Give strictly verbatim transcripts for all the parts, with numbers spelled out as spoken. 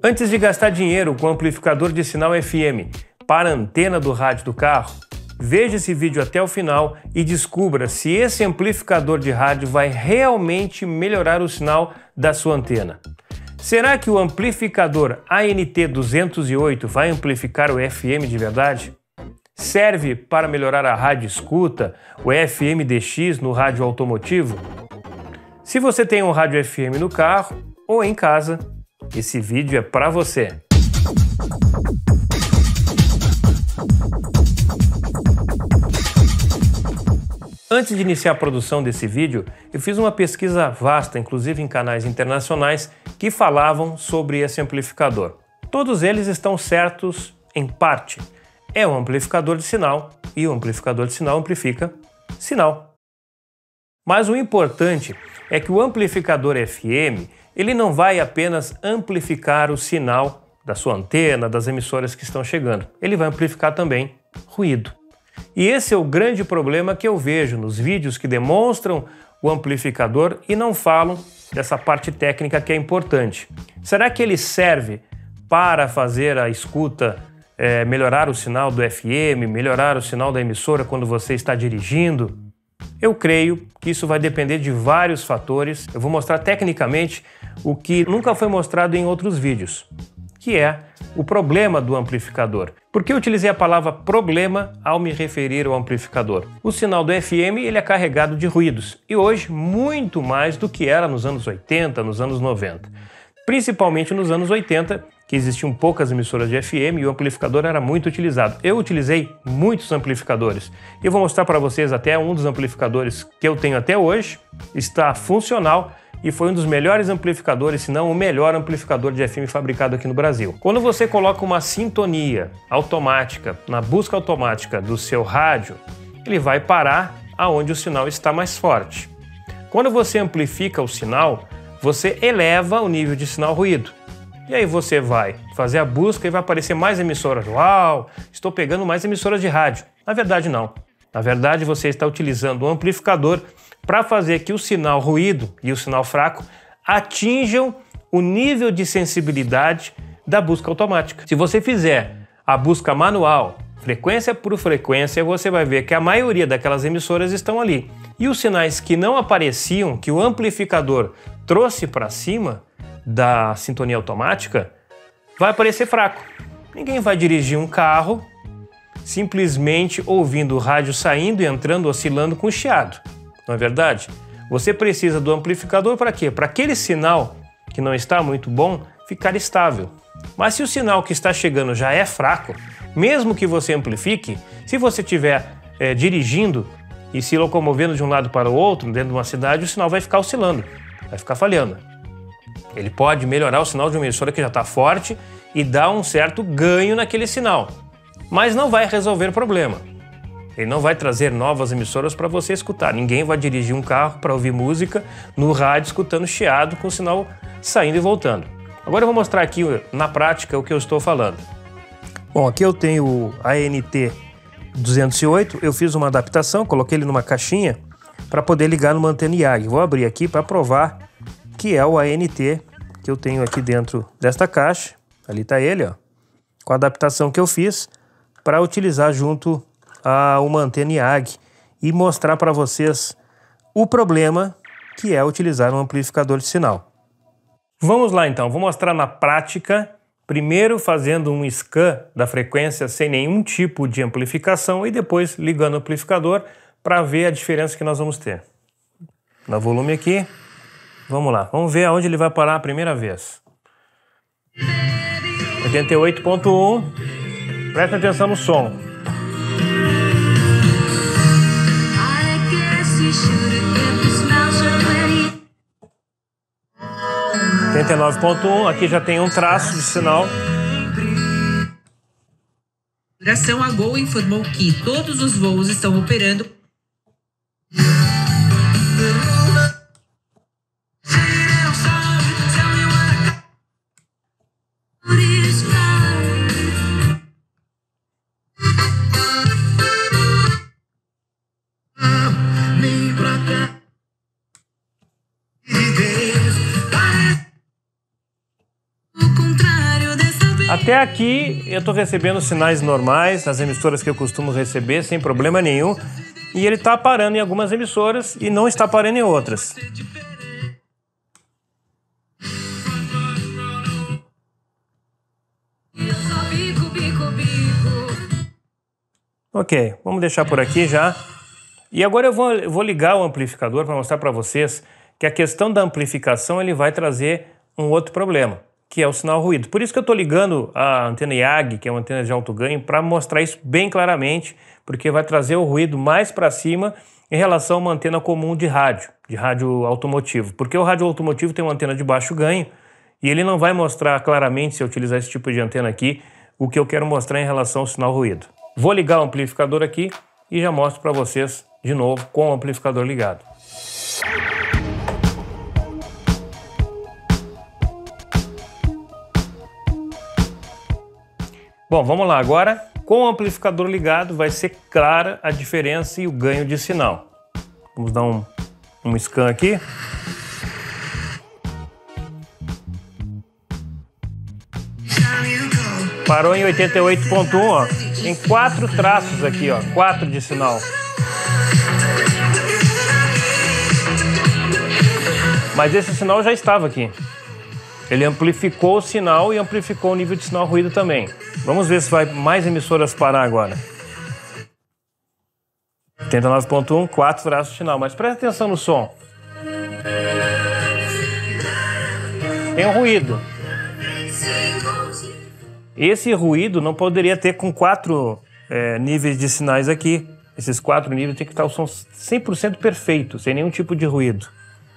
Antes de gastar dinheiro com amplificador de sinal F M para a antena do rádio do carro, veja esse vídeo até o final e descubra se esse amplificador de rádio vai realmente melhorar o sinal da sua antena. Será que o amplificador A N T duzentos e oito vai amplificar o F M de verdade? Serve para melhorar a rádio escuta, o F M D X no rádio automotivo? Se você tem um rádio F M no carro ou em casa, esse vídeo é para você. Antes de iniciar a produção desse vídeo, eu fiz uma pesquisa vasta, inclusive em canais internacionais, que falavam sobre esse amplificador. Todos eles estão certos em parte. É um amplificador de sinal e o amplificador de sinal amplifica sinal. Mas o importante é que o amplificador F M, ele não vai apenas amplificar o sinal da sua antena, das emissoras que estão chegando. Ele vai amplificar também ruído. E esse é o grande problema que eu vejo nos vídeos que demonstram o amplificador e não falam dessa parte técnica que é importante. Será que ele serve para fazer a escuta, é, melhorar o sinal do F M, melhorar o sinal da emissora quando você está dirigindo? Eu creio que isso vai depender de vários fatores. Eu vou mostrar tecnicamente o que nunca foi mostrado em outros vídeos, que é o problema do amplificador. Por que eu utilizei a palavra problema ao me referir ao amplificador? O sinal do F M ele é carregado de ruídos, e hoje muito mais do que era nos anos oitenta, nos anos noventa. Principalmente nos anos oitenta, que existiam poucas emissoras de F M e o amplificador era muito utilizado. Eu utilizei muitos amplificadores. Eu vou mostrar para vocês até um dos amplificadores que eu tenho até hoje. Está funcional e foi um dos melhores amplificadores, se não o melhor amplificador de F M fabricado aqui no Brasil. Quando você coloca uma sintonia automática na busca automática do seu rádio, ele vai parar aonde o sinal está mais forte. Quando você amplifica o sinal, você eleva o nível de sinal ruído. E aí você vai fazer a busca e vai aparecer mais emissoras. Uau, estou pegando mais emissoras de rádio. Na verdade, não. Na verdade, você está utilizando o amplificador para fazer que o sinal ruído e o sinal fraco atinjam o nível de sensibilidade da busca automática. Se você fizer a busca manual, frequência por frequência, você vai ver que a maioria daquelas emissoras estão ali. E os sinais que não apareciam, que o amplificador trouxe para cima da sintonia automática, vai aparecer fraco. Ninguém vai dirigir um carro simplesmente ouvindo o rádio saindo e entrando, oscilando com chiado. Não é verdade? Você precisa do amplificador para quê? Para aquele sinal que não está muito bom ficar estável. Mas se o sinal que está chegando já é fraco, mesmo que você amplifique, se você estiver é, dirigindo e se locomovendo de um lado para o outro dentro de uma cidade, o sinal vai ficar oscilando, vai ficar falhando. Ele pode melhorar o sinal de uma emissora que já está forte e dar um certo ganho naquele sinal, mas não vai resolver o problema. Ele não vai trazer novas emissoras para você escutar. Ninguém vai dirigir um carro para ouvir música no rádio escutando chiado com o sinal saindo e voltando. Agora eu vou mostrar aqui na prática o que eu estou falando. Bom, aqui eu tenho o A N T duzentos e oito, eu fiz uma adaptação, coloquei ele numa caixinha para poder ligar numa antena I A G. Vou abrir aqui para provar que é o A N T que eu tenho aqui dentro desta caixa. Ali está ele, ó, com a adaptação que eu fiz para utilizar junto a uma antena I A G e mostrar para vocês o problema que é utilizar um amplificador de sinal. Vamos lá então, vou mostrar na prática, primeiro fazendo um scan da frequência sem nenhum tipo de amplificação e depois ligando o amplificador para ver a diferença que nós vamos ter. Dá volume aqui. Vamos lá, vamos ver aonde ele vai parar a primeira vez. oitenta e oito ponto um, presta atenção no som. oitenta e nove ponto um, aqui já tem um traço de sinal. A Gol informou que todos os voos estão operando. O contrário. Até aqui eu estou recebendo sinais normais, nas emissoras que eu costumo receber, sem problema nenhum. E ele está parando em algumas emissoras e não está parando em outras. Ok, vamos deixar por aqui já. E agora eu vou, eu vou ligar o amplificador para mostrar para vocês que a questão da amplificação ele vai trazer um outro problema, que é o sinal ruído. Por isso que eu estou ligando a antena I A G, que é uma antena de alto ganho, para mostrar isso bem claramente, porque vai trazer o ruído mais para cima em relação a uma antena comum de rádio, de rádio automotivo. Porque o rádio automotivo tem uma antena de baixo ganho e ele não vai mostrar claramente, se eu utilizar esse tipo de antena aqui, o que eu quero mostrar em relação ao sinal ruído. Vou ligar o amplificador aqui e já mostro para vocês de novo com o amplificador ligado. Bom, vamos lá agora. Com o amplificador ligado vai ser clara a diferença e o ganho de sinal. Vamos dar um, um scan aqui. Parou em oitenta e oito ponto um, ó. Tem quatro traços aqui, ó, quatro de sinal. Mas esse sinal já estava aqui. Ele amplificou o sinal e amplificou o nível de sinal ruído também. Vamos ver se vai mais emissoras parar agora. oitenta e nove ponto um, quatro traços de sinal. Mas presta atenção no som. Tem um ruído. Esse ruído não poderia ter com quatro é, níveis de sinais aqui. Esses quatro níveis tem que estar o som cem por cento perfeito, sem nenhum tipo de ruído.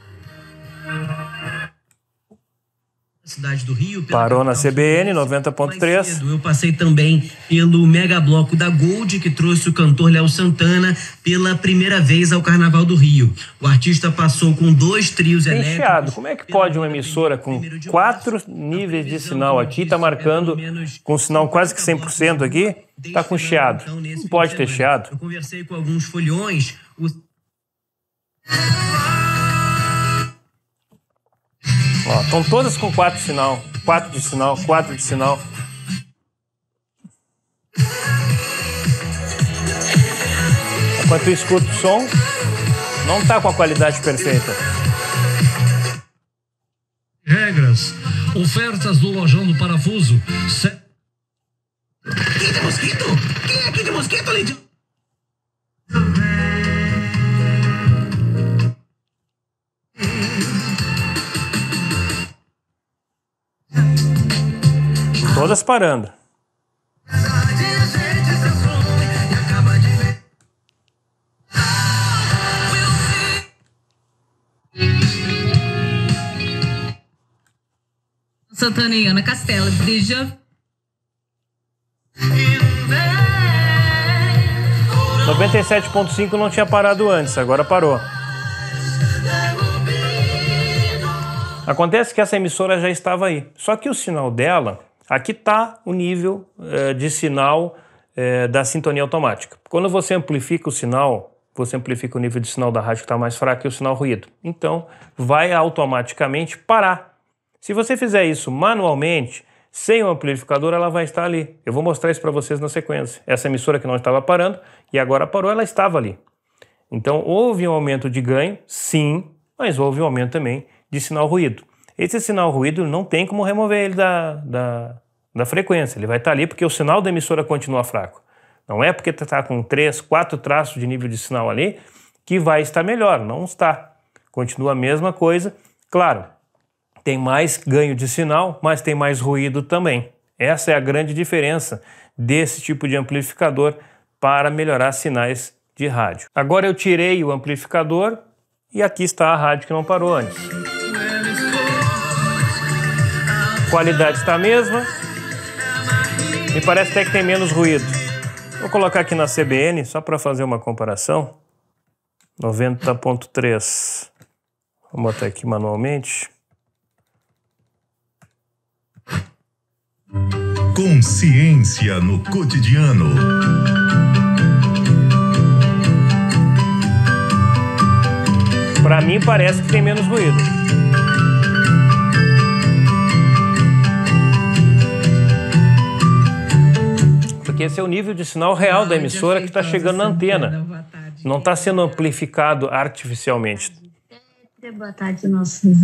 Cidade do Rio, parou na C B N noventa ponto três. Eu passei também pelo mega bloco da Gold, que trouxe o cantor Léo Santana pela primeira vez ao Carnaval do Rio. O artista passou com dois trios elétricos. Encheado. Como é que pode uma emissora com quatro níveis de sinal aqui tá marcando com sinal quase que cem por cento aqui, tá com chiado? Não pode ter chiado. Eu conversei com alguns foliões. Ó, estão todas com quatro de sinal, quatro de sinal, quatro de sinal. Enquanto eu escuto o som, não está com a qualidade perfeita. Regras, ofertas do Lojão do Parafuso. Se... Quem de mosquito? Quem é aqui de mosquito, Lídio? Todas parando. Santana e Ana Castela, Brija. noventa e sete ponto cinco não tinha parado antes, agora parou. Acontece que essa emissora já estava aí, só que o sinal dela, aqui está o nível eh, de sinal eh, da sintonia automática. Quando você amplifica o sinal, você amplifica o nível de sinal da rádio que está mais fraco e o sinal ruído. Então, vai automaticamente parar. Se você fizer isso manualmente, sem o amplificador, ela vai estar ali. Eu vou mostrar isso para vocês na sequência. Essa emissora que não estava parando e agora parou, ela estava ali. Então, houve um aumento de ganho, sim, mas houve um aumento também de sinal ruído. Esse sinal ruído não tem como remover ele da, da, da frequência. Ele vai estar ali porque o sinal da emissora continua fraco. Não é porque está com três, quatro traços de nível de sinal ali que vai estar melhor. Não está. Continua a mesma coisa. Claro, tem mais ganho de sinal, mas tem mais ruído também. Essa é a grande diferença desse tipo de amplificador para melhorar sinais de rádio. Agora eu tirei o amplificador e aqui está a rádio que não parou antes. Qualidade está a mesma. Me parece até que tem menos ruído. Vou colocar aqui na C B N só para fazer uma comparação. noventa ponto três. Vou botar aqui manualmente. Consciência no cotidiano. Para mim parece que tem menos ruído. porque esse é o nível de sinal real da emissora que está chegando na antena. Não está sendo amplificado artificialmente. Boa tarde, nossos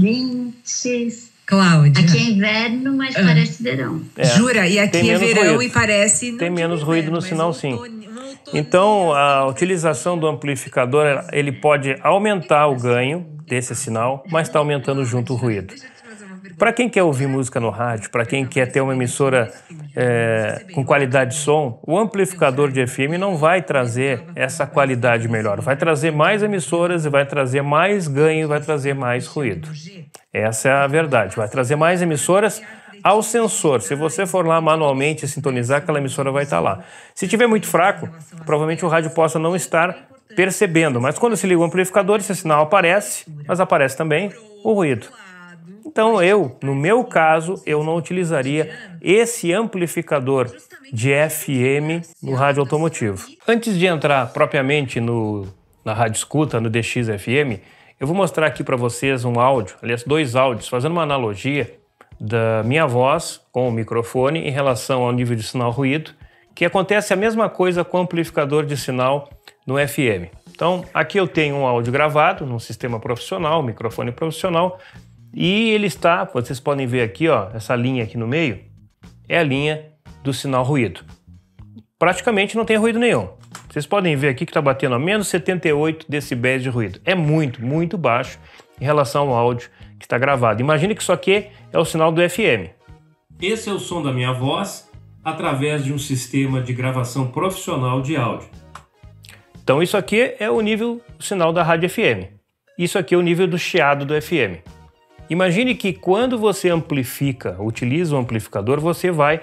ouvintes. Cláudia. Aqui é inverno, mas ah. parece verão. É. Jura? E aqui é verão ruído. E parece... Tem menos ruído no sinal, sim. Então, a utilização do amplificador, ele pode aumentar o ganho desse sinal, mas está aumentando junto o ruído. Para quem quer ouvir música no rádio, para quem quer ter uma emissora é, com qualidade de som, o amplificador de F M não vai trazer essa qualidade melhor. Vai trazer mais emissoras e vai trazer mais ganho e vai trazer mais ruído. Essa é a verdade. Vai trazer mais emissoras ao sensor. Se você for lá manualmente sintonizar, aquela emissora vai estar lá. Se tiver muito fraco, provavelmente o rádio possa não estar percebendo. Mas quando se liga o amplificador, esse sinal aparece, mas aparece também o ruído. Então eu, no meu caso, eu não utilizaria esse amplificador de F M no rádio automotivo. Antes de entrar propriamente no, na rádio escuta, no D X F M, eu vou mostrar aqui para vocês um áudio, aliás, dois áudios, fazendo uma analogia da minha voz com o microfone em relação ao nível de sinal ruído, que acontece a mesma coisa com o amplificador de sinal no F M. Então, aqui eu tenho um áudio gravado num sistema profissional, um microfone profissional, e ele está, vocês podem ver aqui, ó, essa linha aqui no meio, é a linha do sinal ruído. Praticamente não tem ruído nenhum. Vocês podem ver aqui que está batendo a menos setenta e oito decibéis de ruído. É muito, muito baixo em relação ao áudio que está gravado. Imagine que isso aqui é o sinal do F M. Esse é o som da minha voz através de um sistema de gravação profissional de áudio. Então isso aqui é o nível do sinal da rádio F M. Isso aqui é o nível do chiado do F M. Imagine que quando você amplifica, utiliza o amplificador, você vai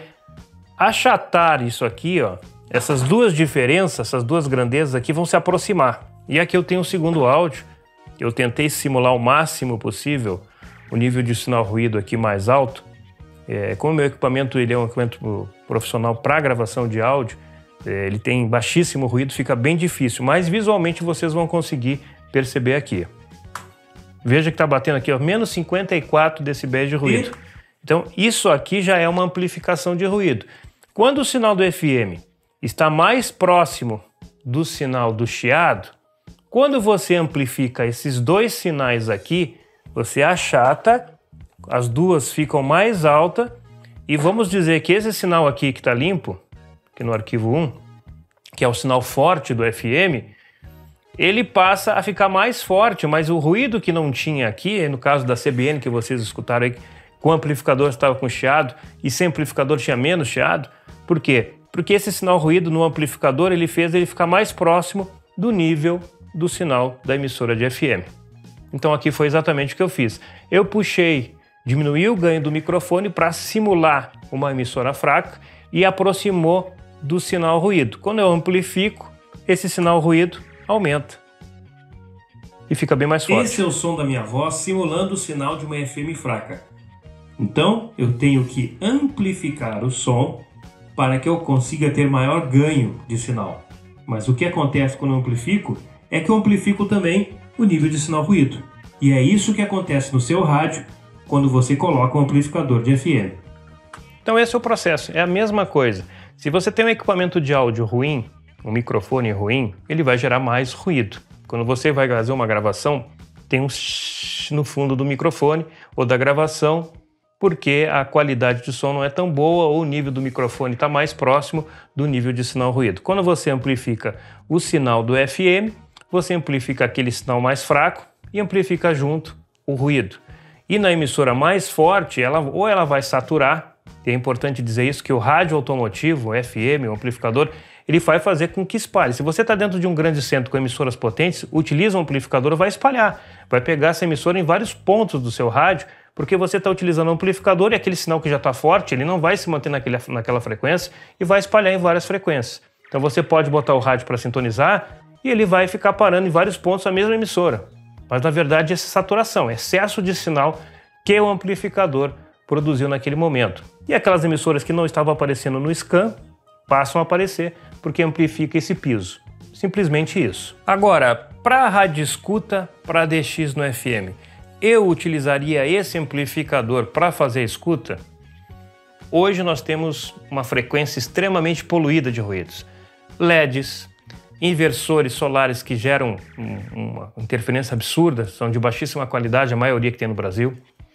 achatar isso aqui, ó. Essas duas diferenças, essas duas grandezas aqui vão se aproximar. E aqui eu tenho o segundo áudio. Eu tentei simular o máximo possível o nível de sinal ruído aqui mais alto. É, como o meu equipamento ele é um equipamento profissional para gravação de áudio, é, ele tem baixíssimo ruído, fica bem difícil, mas visualmente vocês vão conseguir perceber aqui. Veja que está batendo aqui, ó, menos cinquenta e quatro decibéis de ruído. Então, isso aqui já é uma amplificação de ruído. Quando o sinal do F M está mais próximo do sinal do chiado, quando você amplifica esses dois sinais aqui, você achata, as duas ficam mais altas, e vamos dizer que esse sinal aqui que está limpo, aqui no arquivo um, que é o sinal forte do F M, ele passa a ficar mais forte, mas o ruído que não tinha aqui, no caso da C B N que vocês escutaram aí, com o amplificador estava com chiado e sem amplificador tinha menos chiado. Por quê? Porque esse sinal ruído no amplificador ele fez ele ficar mais próximo do nível do sinal da emissora de F M. Então aqui foi exatamente o que eu fiz. Eu puxei, diminuí o ganho do microfone para simular uma emissora fraca e aproximou do sinal ruído. Quando eu amplifico, esse sinal ruído aumenta e fica bem mais forte. Esse é o som da minha voz simulando o sinal de uma F M fraca. Então eu tenho que amplificar o som para que eu consiga ter maior ganho de sinal. Mas o que acontece quando eu amplifico é que eu amplifico também o nível de sinal ruído. E é isso que acontece no seu rádio quando você coloca um amplificador de F M. Então esse é o processo, é a mesma coisa. Se você tem um equipamento de áudio ruim, um microfone ruim, ele vai gerar mais ruído. Quando você vai fazer uma gravação, tem um shhh no fundo do microfone ou da gravação, porque a qualidade de som não é tão boa ou o nível do microfone está mais próximo do nível de sinal ruído. Quando você amplifica o sinal do F M, você amplifica aquele sinal mais fraco e amplifica junto o ruído. E na emissora mais forte, ela, ou ela vai saturar, e é importante dizer isso, que o rádio automotivo, o F M, o amplificador, ele vai fazer com que espalhe. Se você está dentro de um grande centro com emissoras potentes, utiliza um amplificador, vai espalhar. Vai pegar essa emissora em vários pontos do seu rádio, porque você está utilizando um amplificador e aquele sinal que já está forte, ele não vai se manter naquele, naquela frequência e vai espalhar em várias frequências. Então você pode botar o rádio para sintonizar e ele vai ficar parando em vários pontos a mesma emissora. Mas na verdade essa saturação, excesso de sinal que o amplificador produziu naquele momento. E aquelas emissoras que não estavam aparecendo no scan passam a aparecer porque amplifica esse piso. Simplesmente isso. Agora, para a rádio escuta, para D X no F M, eu utilizaria esse amplificador para fazer a escuta? Hoje nós temos uma frequência extremamente poluída de ruídos. L E Ds, inversores solares que geram uma interferência absurda, são de baixíssima qualidade, a maioria que tem no Brasil.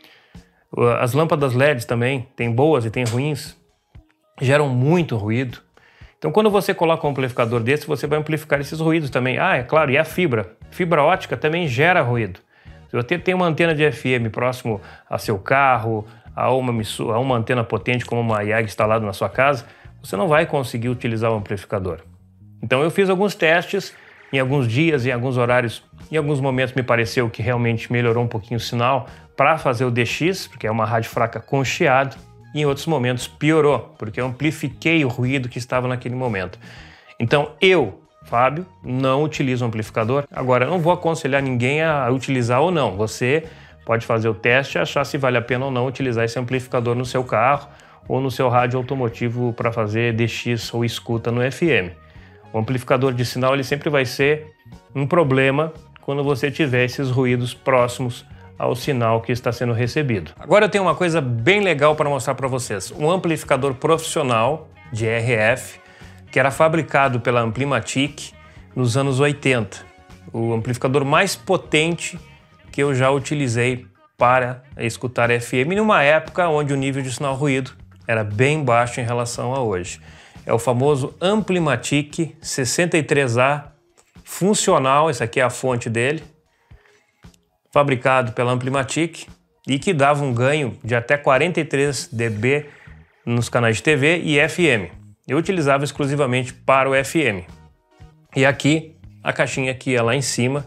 As lâmpadas L E Ds também, tem boas e tem ruins, geram muito ruído. Então quando você coloca um amplificador desse, você vai amplificar esses ruídos também. Ah, é claro, e a fibra? Fibra ótica também gera ruído. Se você tem uma antena de F M próximo a seu carro, a uma, a uma antena potente como uma I A G instalada na sua casa, você não vai conseguir utilizar o amplificador. Então eu fiz alguns testes, em alguns dias, em alguns horários, em alguns momentos me pareceu que realmente melhorou um pouquinho o sinal para fazer o D X, porque é uma rádio fraca com chiado, e em outros momentos piorou, porque eu amplifiquei o ruído que estava naquele momento. Então eu, Fábio, não utilizo o amplificador. Agora, eu não vou aconselhar ninguém a utilizar ou não. Você pode fazer o teste e achar se vale a pena ou não utilizar esse amplificador no seu carro ou no seu rádio automotivo para fazer D X ou escuta no F M. O amplificador de sinal ele sempre vai ser um problema quando você tiver esses ruídos próximos ao sinal que está sendo recebido. Agora eu tenho uma coisa bem legal para mostrar para vocês. Um amplificador profissional de R F que era fabricado pela Amplimatic nos anos oitenta. O amplificador mais potente que eu já utilizei para escutar F M numa época onde o nível de sinal ruído era bem baixo em relação a hoje. É o famoso Amplimatic sessenta e três A funcional, essa aqui é a fonte dele, fabricado pela Amplimatic e que dava um ganho de até quarenta e três decibéis nos canais de T V e F M. Eu utilizava exclusivamente para o F M. E aqui, a caixinha que é lá em cima,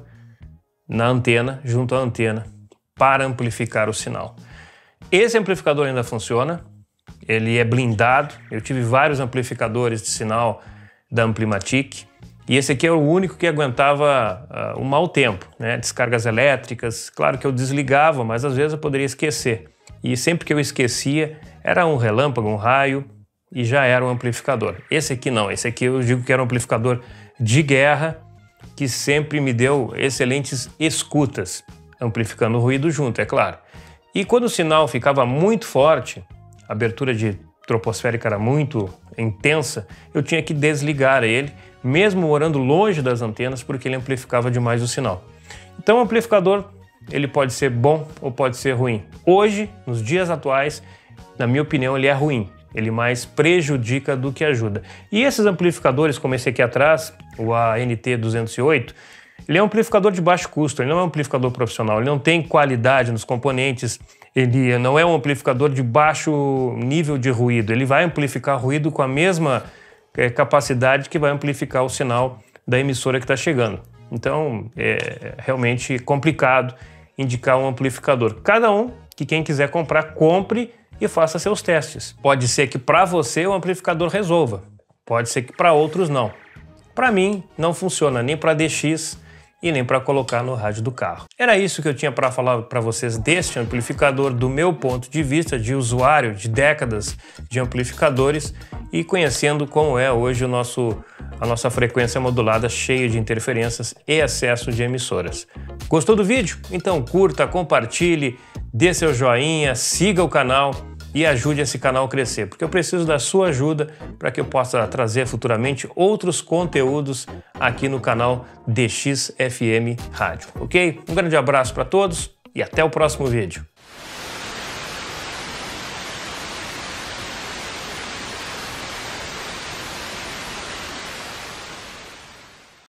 na antena, junto à antena, para amplificar o sinal. Esse amplificador ainda funciona, ele é blindado. Eu tive vários amplificadores de sinal da Amplimatic e esse aqui é o único que aguentava uh, um mau tempo, né? Descargas elétricas. Claro que eu desligava, mas às vezes eu poderia esquecer. E sempre que eu esquecia, era um relâmpago, um raio e já era um amplificador. Esse aqui não, esse aqui eu digo que era um amplificador de guerra que sempre me deu excelentes escutas, amplificando o ruído junto, é claro. E quando o sinal ficava muito forte, a abertura de troposférica era muito intensa, eu tinha que desligar ele, mesmo morando longe das antenas, porque ele amplificava demais o sinal. Então o amplificador, ele pode ser bom ou pode ser ruim. Hoje, nos dias atuais, na minha opinião, ele é ruim. Ele mais prejudica do que ajuda. E esses amplificadores, como esse aqui atrás, o A N T duzentos e oito, ele é um amplificador de baixo custo, ele não é um amplificador profissional, ele não tem qualidade nos componentes, ele não é um amplificador de baixo nível de ruído, ele vai amplificar ruído com a mesma é, capacidade que vai amplificar o sinal da emissora que está chegando. Então, é realmente complicado indicar um amplificador. Cada um, que quem quiser comprar, compre e faça seus testes. Pode ser que para você o amplificador resolva, pode ser que para outros não. Para mim, não funciona nem para D X e nem para colocar no rádio do carro. Era isso que eu tinha para falar para vocês deste amplificador, do meu ponto de vista de usuário de décadas de amplificadores e conhecendo como é hoje o nosso, a nossa frequência modulada cheia de interferências e excesso de emissoras. Gostou do vídeo? Então curta, compartilhe, dê seu joinha, siga o canal e ajude esse canal a crescer, porque eu preciso da sua ajuda para que eu possa trazer futuramente outros conteúdos aqui no canal D X F M Rádio, ok? Um grande abraço para todos e até o próximo vídeo.